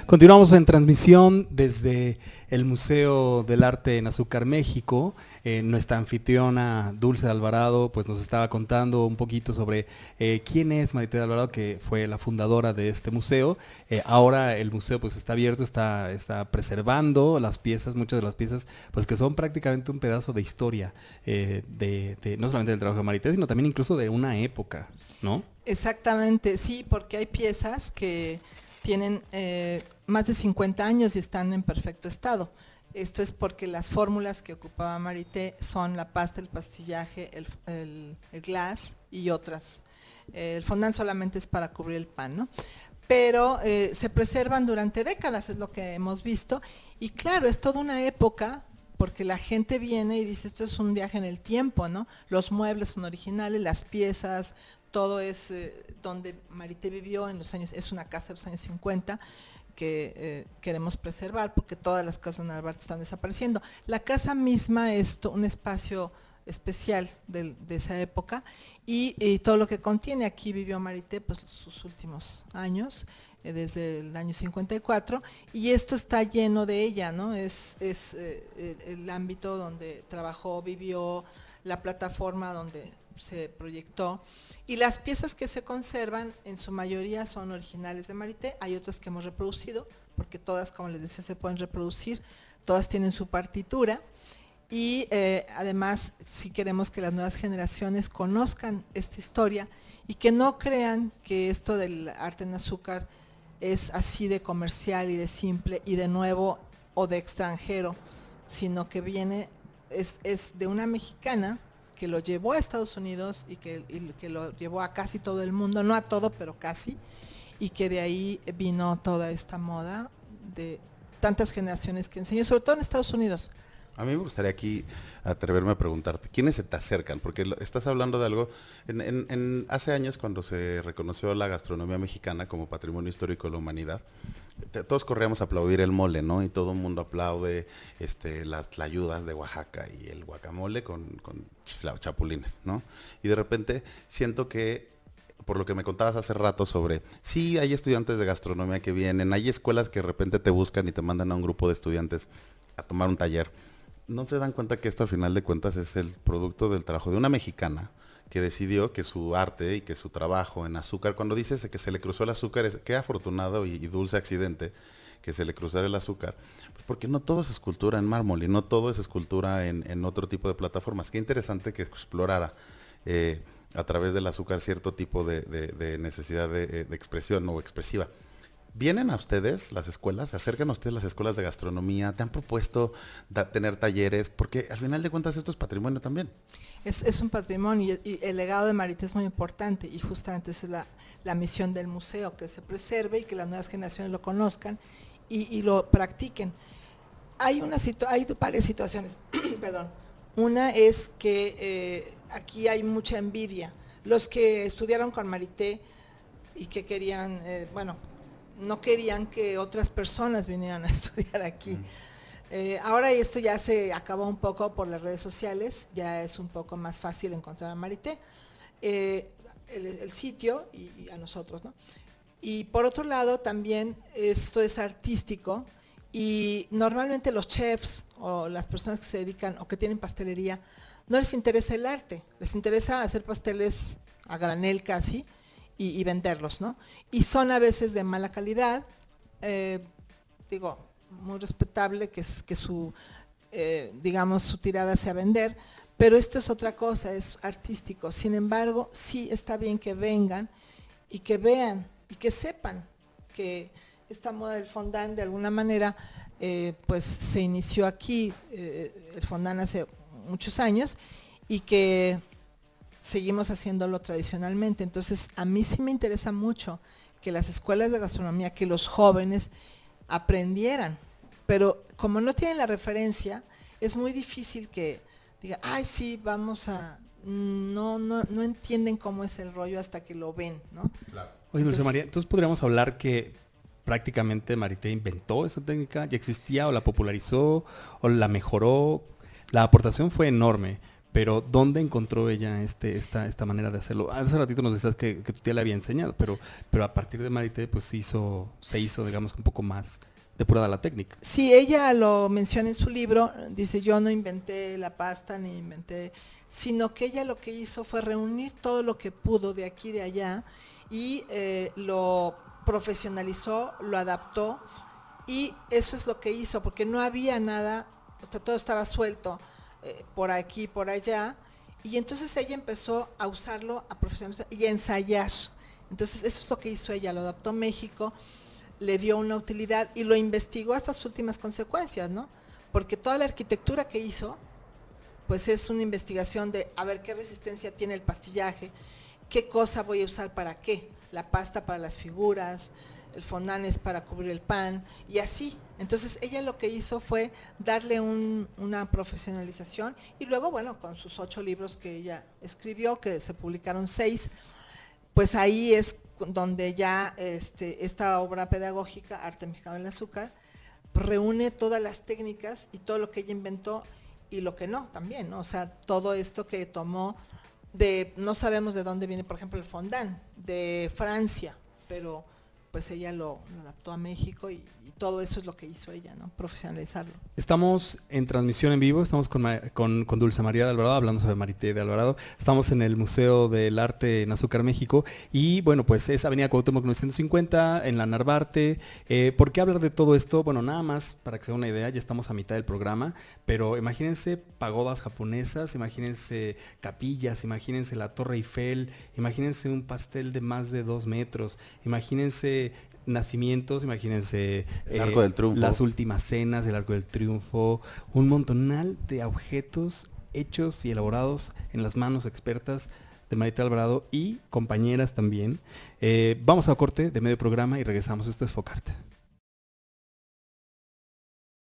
Continuamos en transmisión desde el Museo del Arte en Azúcar, México. Nuestra anfitriona Dulce de Alvarado pues nos estaba contando un poquito sobre quién es Marité de Alvarado, que fue la fundadora de este museo. Ahora el museo pues está abierto, está preservando las piezas, muchas de las piezas pues que son prácticamente un pedazo de historia no solamente del trabajo de Marité, sino también incluso de una época, ¿no? Exactamente, sí, porque hay piezas que tienen más de 50 años y están en perfecto estado. Esto es porque las fórmulas que ocupaba Marité son la pasta, el pastillaje, el glass y otras. El fondant solamente es para cubrir el pan, ¿no? Pero se preservan durante décadas, es lo que hemos visto. Y claro, es toda una época, porque la gente viene y dice, esto es un viaje en el tiempo, ¿no? Los muebles son originales, las piezas, todo es donde Marité vivió en los años, es una casa de los años 50 que queremos preservar porque todas las casas de Narvarte están desapareciendo. La casa misma es un espacio especial de esa época y todo lo que contiene. Aquí vivió Marité pues sus últimos años, desde el año 54, y esto está lleno de ella, ¿no? Es el ámbito donde trabajó, vivió, la plataforma donde se proyectó, y las piezas que se conservan en su mayoría son originales de Marité. Hay otras que hemos reproducido, porque todas, como les decía, se pueden reproducir, todas tienen su partitura, y además si queremos que las nuevas generaciones conozcan esta historia y que no crean que esto del arte en azúcar es así de comercial y de simple y de nuevo o de extranjero, sino que viene, es de una mexicana que lo llevó a Estados Unidos y que lo llevó a casi todo el mundo, no a todo, pero casi, y que de ahí vino toda esta moda de tantas generaciones que enseñó, sobre todo en Estados Unidos. A mí me gustaría aquí atreverme a preguntarte, ¿quiénes se te acercan? Porque estás hablando de algo, hace años cuando se reconoció la gastronomía mexicana como patrimonio histórico de la humanidad, todos corríamos a aplaudir el mole, ¿no? Y todo el mundo aplaude las tlayudas de Oaxaca y el guacamole con chapulines, ¿no? Y de repente siento que, por lo que me contabas hace rato sobre, sí, hay estudiantes de gastronomía que vienen, hay escuelas que de repente te buscan y te mandan a un grupo de estudiantes a tomar un taller. No se dan cuenta que esto al final de cuentas es el producto del trabajo de una mexicana que decidió que su arte y que su trabajo en azúcar, cuando dices que se le cruzó el azúcar, qué afortunado y dulce accidente que se le cruzara el azúcar, pues porque no todo es escultura en mármol y no todo es escultura en otro tipo de plataformas. Qué interesante que explorara a través del azúcar cierto tipo de necesidad de expresión o expresiva. ¿Vienen a ustedes las escuelas? ¿Se acercan a ustedes las escuelas de gastronomía? ¿Te han propuesto tener talleres? Porque al final de cuentas esto es patrimonio también. Es un patrimonio y el legado de Marité es muy importante y justamente esa es la misión del museo, que se preserve y que las nuevas generaciones lo conozcan y lo practiquen. Hay varias situaciones, perdón. Una es que aquí hay mucha envidia. Los que estudiaron con Marité y que querían, bueno, no querían que otras personas vinieran a estudiar aquí. Ahora esto ya se acabó un poco por las redes sociales, ya es un poco más fácil encontrar a Marité, el sitio y a nosotros, ¿no? Y por otro lado también esto es artístico y normalmente los chefs o las personas que se dedican o que tienen pastelería no les interesa el arte, les interesa hacer pasteles a granel casi y venderlos, ¿no? Y son a veces de mala calidad, digo, muy respetable que su, digamos, su tirada sea vender, pero esto es otra cosa, es artístico. Sin embargo, sí está bien que vengan y que vean y que sepan que esta moda del fondant de alguna manera pues se inició aquí, el fondant hace muchos años y que seguimos haciéndolo tradicionalmente. Entonces a mí sí me interesa mucho que las escuelas de gastronomía, que los jóvenes aprendieran, pero como no tienen la referencia, es muy difícil que digan, ay sí, vamos a… No entienden cómo es el rollo hasta que lo ven, ¿no? Claro. Oye, Dulce María, entonces podríamos hablar que prácticamente Marité inventó esa técnica, ya existía o la popularizó o la mejoró. La aportación fue enorme, pero ¿dónde encontró ella esta manera de hacerlo? Hace ratito nos decías que tu tía le había enseñado, pero a partir de Marité pues se hizo, digamos, un poco más depurada la técnica. Sí, ella lo menciona en su libro, dice yo no inventé la pasta ni inventé, sino que ella lo que hizo fue reunir todo lo que pudo de aquí y de allá y lo profesionalizó, lo adaptó y eso es lo que hizo, porque no había nada, o sea, todo estaba suelto por aquí, por allá, y entonces ella empezó a usarlo, a profesionalizar y a ensayar. Entonces eso es lo que hizo ella, lo adaptó a México, le dio una utilidad y lo investigó hasta sus últimas consecuencias, ¿no? Porque toda la arquitectura que hizo, pues es una investigación de a ver qué resistencia tiene el pastillaje, qué cosa voy a usar para qué, la pasta para las figuras, el fondant es para cubrir el pan, y así. Entonces ella lo que hizo fue darle una profesionalización, y luego, bueno, con sus 8 libros que ella escribió, que se publicaron 6, pues ahí es donde ya esta obra pedagógica, Arte Mexicano del Azúcar, reúne todas las técnicas y todo lo que ella inventó y lo que no también, ¿no? O sea, todo esto que tomó no sabemos de dónde viene, por ejemplo, el fondant, de Francia, pero pues ella lo adaptó a México y todo eso es lo que hizo ella, ¿no? Profesionalizarlo. Estamos en transmisión en vivo, estamos con Dulce María de Alvarado, hablando sobre Marité de Alvarado. Estamos en el Museo del Arte en Azúcar, México, y bueno, pues es Avenida Cuauhtémoc 950, en la Narvarte. ¿Por qué hablar de todo esto? Bueno, nada más para que se den una idea, ya estamos a mitad del programa, pero imagínense pagodas japonesas, imagínense capillas, imagínense la Torre Eiffel, imagínense un pastel de más de 2 metros, imagínense nacimientos, imagínense el Arco del Triunfo, las últimas cenas, el Arco del Triunfo, un montonal de objetos hechos y elaborados en las manos expertas de Marité Alvarado y compañeras también. Vamos a corte de medio programa y regresamos. Esto es Focarte.